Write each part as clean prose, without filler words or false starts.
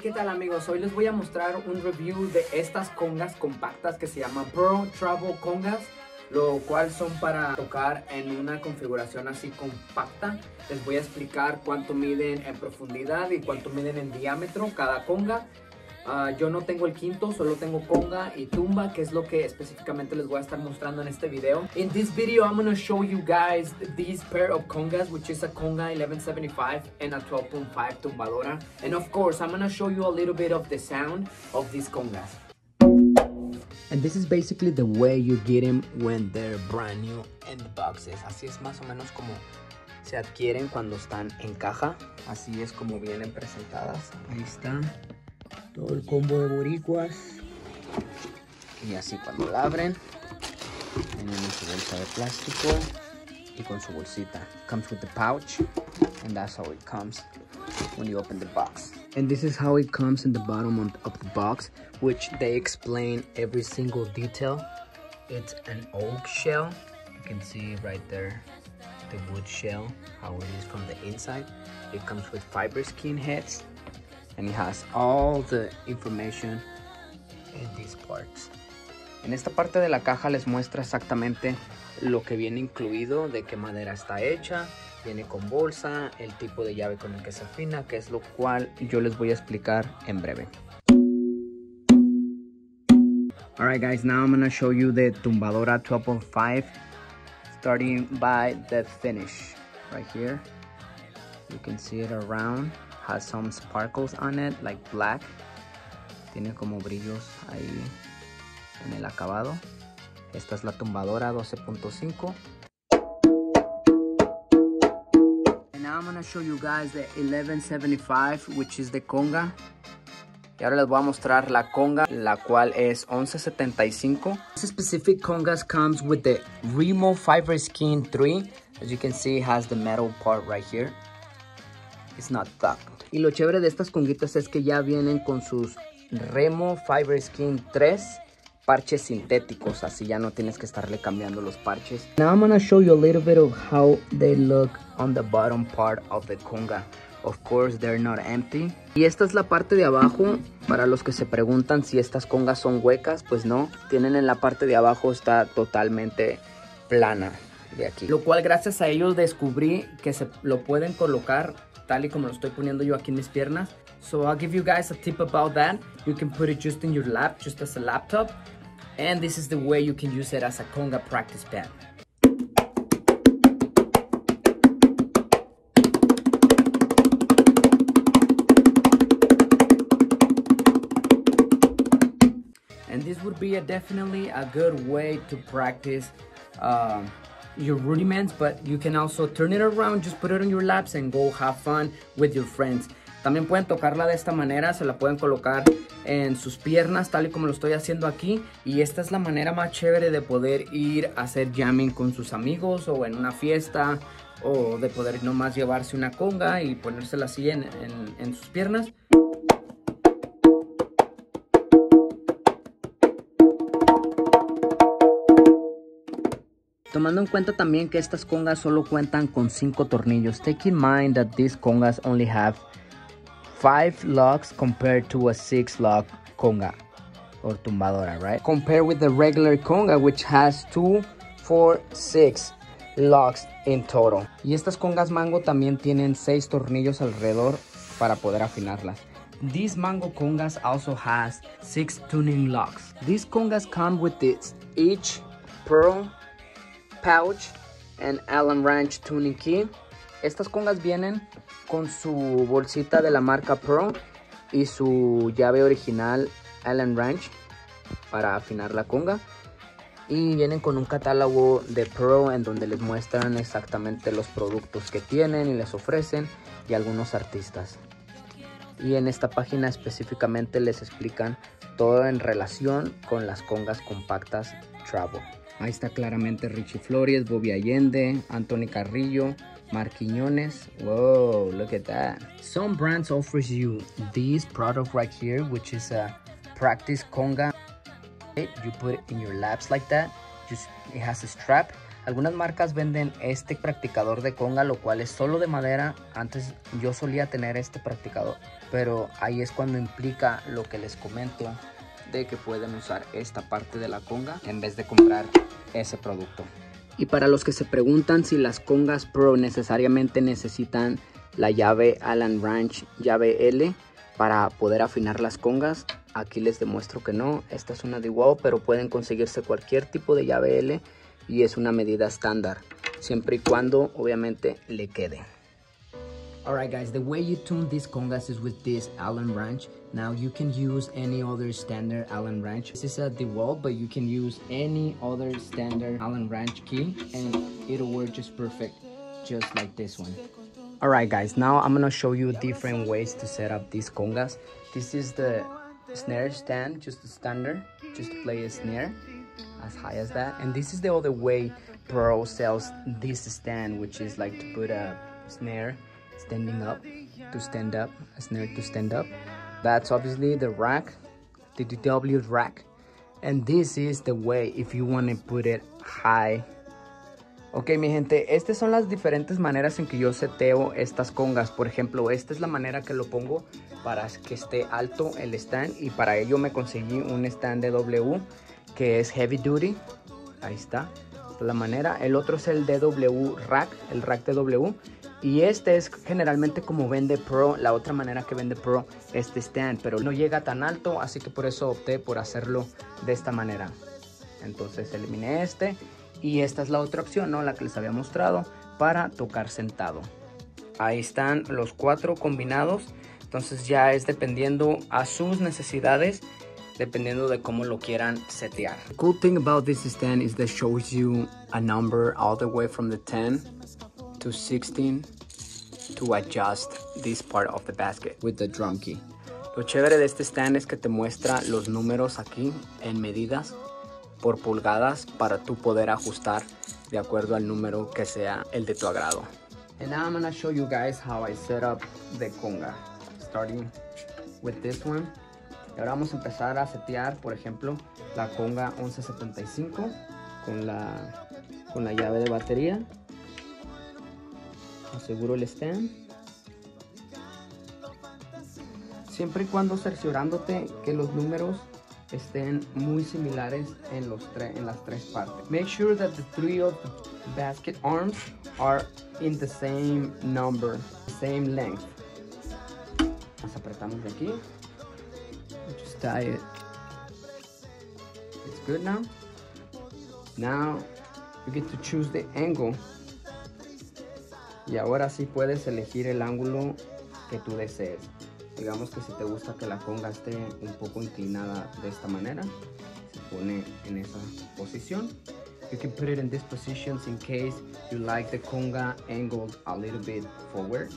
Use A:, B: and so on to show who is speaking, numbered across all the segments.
A: ¿qué tal amigos? Hoy les voy a mostrar un review de estas congas compactas que se llaman Pearl Travel Congas, lo cual son para tocar en una configuración así compacta. Les voy a explicar cuánto miden en profundidad y cuánto miden en diámetro cada conga. Yo no tengo el quinto, solo tengo conga y tumba, que es lo que específicamente les voy a estar mostrando en este video. In this video, I'm going to show you guys these pair of congas, which is a conga 1175 and a 12.5 tumbadora. And of course, I'm going to show you a little bit of the sound of these congas. And this is basically the way you get them when they're brand new in the boxes. Así es más o menos como se adquieren cuando están en caja. Así es como vienen presentadas. Ahí está todo el combo de boricuas. Y así cuando la abren, vienen en su bolsa de plástico y con su bolsita. Comes with the pouch, and that's how it comes when you open the box. And this is how it comes in the bottom of the box, which they explain every single detail. It's an oak shell. You can see right there the wood shell, how it is from the inside. It comes with fiber skin heads, and it has all the information in these parts. En esta parte de la caja les muestra exactamente lo que viene incluido, de qué madera está hecha. Viene con bolsa, el tipo de llave con el que se afina, que es lo cual yo les voy a explicar en breve. Alright guys, now I'm gonna show you the Tumbadora 12.5, starting by the finish. Right here, you can see it around, has some sparkles on it, like black. Tiene como brillos ahí en el acabado. Esta es la Tumbadora 12.5. Now I'm going to show you guys the 1175, which is the conga. Y ahora les voy a mostrar la conga, la cual es 1175. This specific congas comes with the Remo Fiber Skin 3. As you can see, it has the metal part right here. It's not tucked. Y lo chévere de estas conguitas es que ya vienen con sus Remo Fiber Skin 3. Parches sintéticos, así ya no tienes que estarle cambiando los parches. Now I'm gonna show you a little bit of how they look on the bottom part of the conga. Of course, they're not empty. Y esta es la parte de abajo. Para los que se preguntan si estas congas son huecas, pues no. Tienen en la parte de abajo, está totalmente plana de aquí. Lo cual gracias a ellos descubrí que se lo pueden colocar tal y como lo estoy poniendo yo aquí en mis piernas. So I'll give you guys a tip about that. You can put it just in your lap, just as a laptop. And this is the way you can use it as a conga practice pad. And this would be definitely a good way to practice your rudiments, but you can also turn it around, just put it on your laps and go have fun with your friends. También pueden tocarla de esta manera, se la pueden colocar en sus piernas, tal y como lo estoy haciendo aquí. Y esta es la manera más chévere de poder ir a hacer jamming con sus amigos o en una fiesta, o de poder nomás llevarse una conga y ponérsela así en sus piernas. Tomando en cuenta también que estas congas solo cuentan con 5 tornillos. Take in mind that these congas only have 5 locks compared to a 6 lock conga or tumbadora, right? Compared with the regular conga, which has 2, 4, 6 locks in total. Y estas congas mango también tienen 6 tornillos alrededor para poder afinarlas. These mango congas also has 6 tuning locks. These congas come with this each pearl pouch and Allen Wrench tuning key. Estas congas vienen con su bolsita de la marca Pearl y su llave original Allen Wrench para afinar la conga. Y vienen con un catálogo de Pearl en donde les muestran exactamente los productos que tienen y les ofrecen, y algunos artistas. Y en esta página específicamente les explican todo en relación con las congas compactas Travel. Ahí está claramente Richie Flores, Bobby Allende, Anthony Carrillo, Mark Quiñones. Whoa, look at that. Some brands offers you this product right here, which is a practice conga. You put it in your laps like that. It has a strap.
B: Algunas marcas venden este practicador de conga, lo cual es solo de madera. Antes yo solía tener este practicador, pero ahí es cuando implica lo que les comento, de que pueden usar esta parte de la conga en vez de comprar ese producto. Y para los que se preguntan si las congas Pro necesariamente necesitan la llave Allen Wrench, llave L, para poder afinar las congas, aquí les demuestro que no. Esta es una DeWalt, pero pueden conseguirse cualquier tipo de llave L y es una medida estándar, siempre y cuando obviamente le quede. Alright guys, the way you tune these congas is with this Allen wrench. Now you can use any other standard Allen wrench. This is a DeWalt, but you can use any other standard Allen wrench key and it'll work just perfect, just like this one. Alright guys, now I'm gonna show you different ways to set up these congas. This is the snare stand, just the standard, just to play a snare as high as that. And this is the other way Pro sells this stand, which is like to put a snare standing up to stand up, a snare to stand up. That's obviously the rack, the DW rack. And this is the way if you want to put it high. Ok, mi gente, estas son las diferentes maneras en que yo seteo estas congas. Por ejemplo, esta es la manera que lo pongo para que esté alto el stand. Y para ello me conseguí un stand de DW que es heavy duty. Ahí está, esta es la manera. El otro es el DW rack, el rack DW. Y este es generalmente como vende Pro, la otra manera que vende Pro este stand. Pero no llega tan alto, así que por eso opté por hacerlo de esta manera. Entonces eliminé este. Y esta es la otra opción, ¿no? La que les había mostrado para tocar sentado. Ahí están los 4 combinados. Entonces ya es dependiendo a sus necesidades, dependiendo de cómo lo quieran setear. The cool thing about this stand is that shows you a number all the way from the 10 to 16 to adjust this part of the basket with the drum key. Lo chévere de este stand es que te muestra los números aquí en medidas por pulgadas para tú poder ajustar de acuerdo al número que sea el de tu agrado. And now I'm gonna show you guys how I set up the conga, starting with this one. Y ahora vamos a empezar a setear, por ejemplo, la conga 1175 con la llave de batería. Aseguro el stand. Siempre y cuando cerciorándote que los números estén muy similares en las 3 partes. Make sure that the 3 of the basket arms are in the same number, the same length. Las apretamos de aquí. Just tie it. It's good now. Now you get to choose the angle. Y ahora sí puedes elegir el ángulo que tú desees. Digamos que si te gusta que la conga esté un poco inclinada de esta manera, se pone en esa posición. You can put it in this position in case you like the conga angled a little bit forward.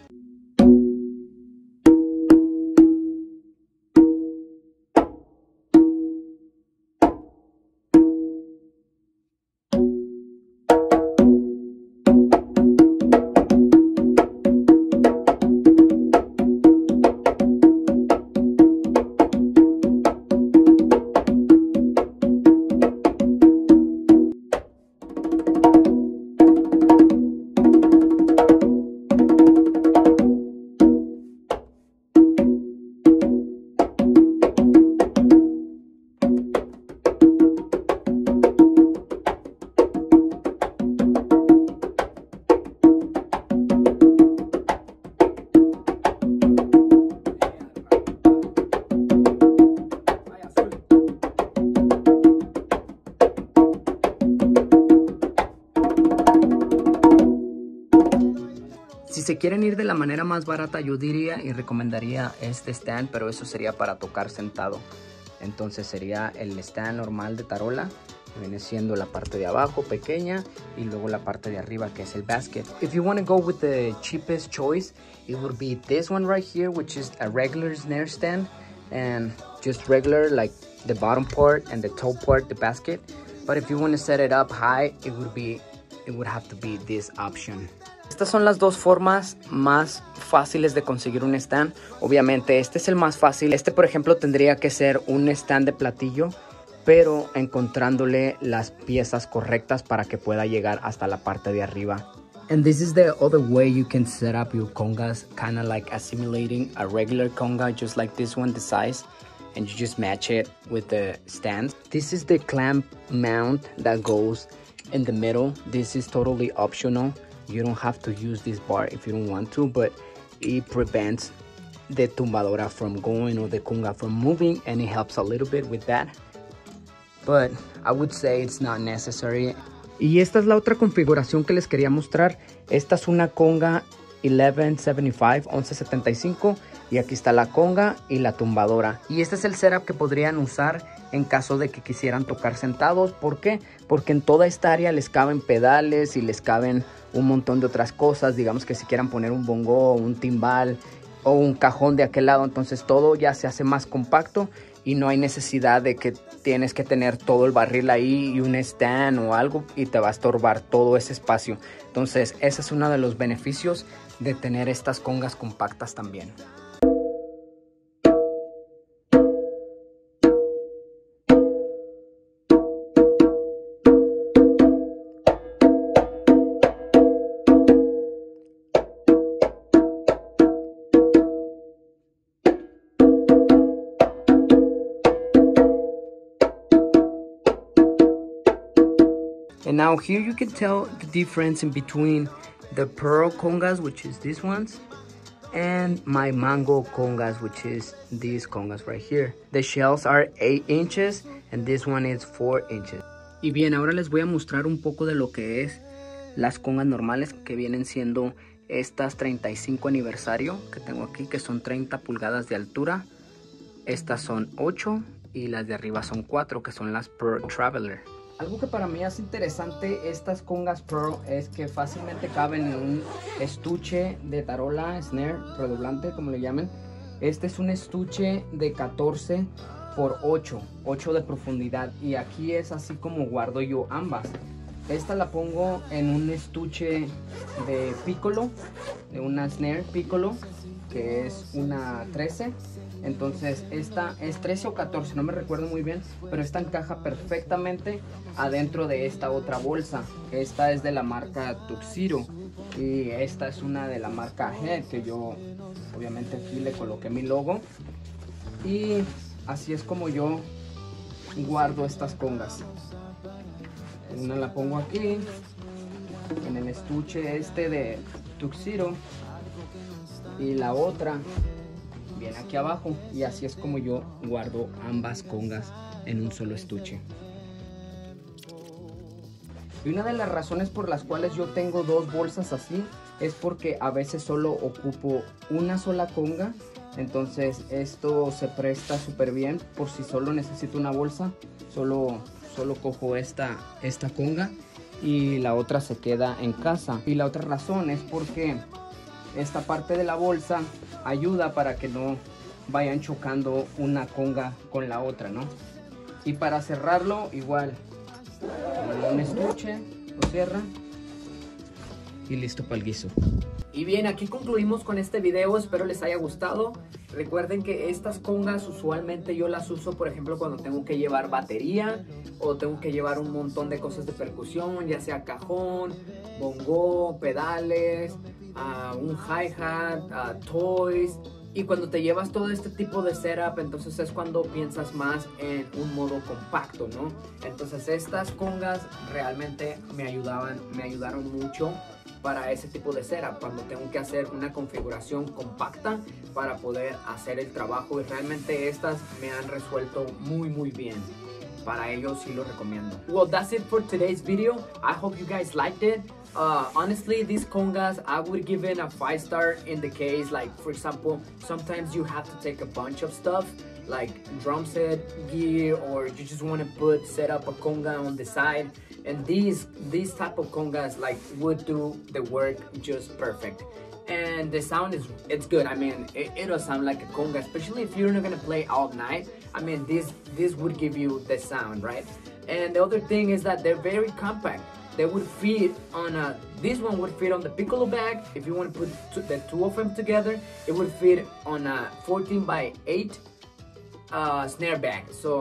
B: Si se quieren ir de la manera más barata, yo diría y recomendaría este stand, pero eso sería para tocar sentado. Entonces sería el stand normal de tarola, que viene siendo la parte de abajo pequeña y luego la parte de arriba que es el basket. If you want to go with the cheapest choice, it would be this one right here, which is a regular snare stand and just regular, like the bottom part and the top part, the basket. But if you want to set it up high, it would have to be this option. Estas son las 2 formas más fáciles de conseguir un stand. Obviamente este es el más fácil. Este, por ejemplo, tendría que ser un stand de platillo pero encontrándole las piezas correctas para que pueda llegar hasta la parte de arriba. And this is the other way you can set up your congas, kind of like assimilating a regular conga, just like this one, the size, and you just match it with the stands. This is the clamp mount that goes in the middle. This is totally optional. You don't have to use this bar if you don't want to, but it prevents the tumbadora from going or the conga from moving, and it helps a little bit with that. But I would say it's not necessary. Y esta es la otra configuración que les quería mostrar. Esta es una conga 1175 y aquí está la conga y la tumbadora. Y este es el setup que podrían usar en caso de que quisieran tocar sentados. ¿Por qué? Porque en toda esta área les caben pedales y les caben un montón de otras cosas. Digamos que si quieran poner un bongo, un timbal o un cajón de aquel lado, entonces todo ya se hace más compacto y no hay necesidad de que tienes que tener todo el barril ahí y un stand o algo y te va a estorbar todo ese espacio. Entonces ese es uno de los beneficios de tener estas congas compactas también. And now here you can tell the difference in between the pearl congas, which is these ones, and my mango congas, which is these congas right here. The shells are 8 inches and this one is 4 inches. Y bien, ahora les voy a mostrar un poco de lo que es las congas normales, que vienen siendo estas 35 aniversario que tengo aquí, que son 30 pulgadas de altura. Estas son 8 y las de arriba son 4, que son las Pearl Traveler. Algo que para mí es interesante estas congas Pearl es que fácilmente caben en un estuche de tarola, snare, redoblante, como le llamen. Este es un estuche de 14 por 8 de profundidad, y aquí es así como guardo yo ambas. Esta la pongo en un estuche de piccolo, de una snare piccolo, que es una 13. Entonces esta es 13 o 14, no me recuerdo muy bien, pero esta encaja perfectamente adentro de esta otra bolsa. Esta es de la marca Tuxedo y esta es una de la marca Head, que yo obviamente aquí le coloqué mi logo. Y así es como yo guardo estas congas. Una la pongo aquí en el estuche este de Tuxedo y la otra viene aquí abajo, y así es como yo guardo ambas congas en un solo estuche. Y una de las razones por las cuales yo tengo dos bolsas así es porque a veces solo ocupo una sola conga. Entonces esto se presta súper bien por si solo necesito una bolsa. Solo cojo esta conga y la otra se queda en casa. Y la otra razón es porque esta parte de la bolsa ayuda para que no vayan chocando una conga con la otra, ¿no? Y para cerrarlo igual, un estuche, lo cierra y listo para el guiso.
A: Y bien, aquí concluimos con este video, espero les haya gustado. Recuerden que estas congas usualmente yo las uso, por ejemplo, cuando tengo que llevar batería o tengo que llevar un montón de cosas de percusión, ya sea cajón, bongo, pedales, un hi-hat, toys. Y cuando te llevas todo este tipo de setup, entonces es cuando piensas más en un modo compacto, ¿no? Entonces estas congas realmente me ayudaron mucho para ese tipo de setup, cuando tengo que hacer una configuración compacta para poder hacer el trabajo, y realmente estas me han resuelto muy bien. Para ello sí lo recomiendo. Well, that's it for today's video. I hope you guys liked it. Honestly, these congas, I would give it a 5-star in the case, like, for example, sometimes you have to take a bunch of stuff, like drum set gear, or you just want to set up a conga on the side. And these type of congas like would do the work just perfect. And the sound it's good. I mean, it'll sound like a conga, especially if you're not gonna play all night. I mean, this would give you the sound, right? And the other thing is that they're very compact. They would fit on this one would fit on the piccolo bag. If you want to put the two of them together, it would fit on a 14 by 8 snare bag. So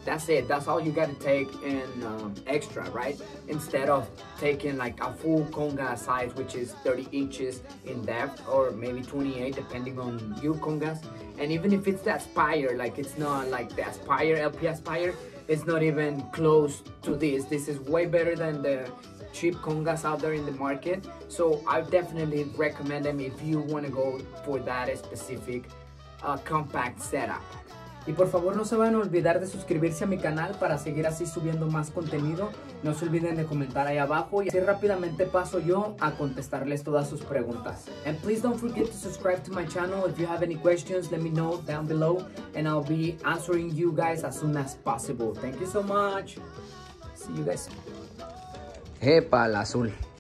A: That's it. That's all you gotta take in extra, right? Instead of taking like a full conga size, which is 30 inches in depth, or maybe 28, depending on your congas. And even if it's the Aspire, like it's not like the Aspire, LP Aspire, it's not even close to this. This is way better than the cheap congas out there in the market. So I definitely recommend them if you want to go for that specific compact setup. Y por favor no se van a olvidar de suscribirse a mi canal para seguir así subiendo más contenido. No se olviden de comentar ahí abajo y así rápidamente paso yo a contestarles todas sus preguntas. And please don't forget to subscribe to my channel. If you have any questions, let me know down below and I'll be answering you guys as soon as possible. Thank you so much. See you guys.
B: Epa, el azul.